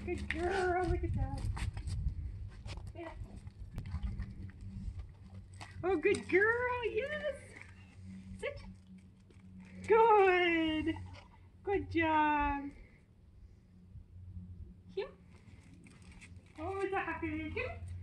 Good girl. Look at that. Yeah. Oh, good girl. Yes. Sit. Good. Good job. Here. Oh, it's a happy. Here.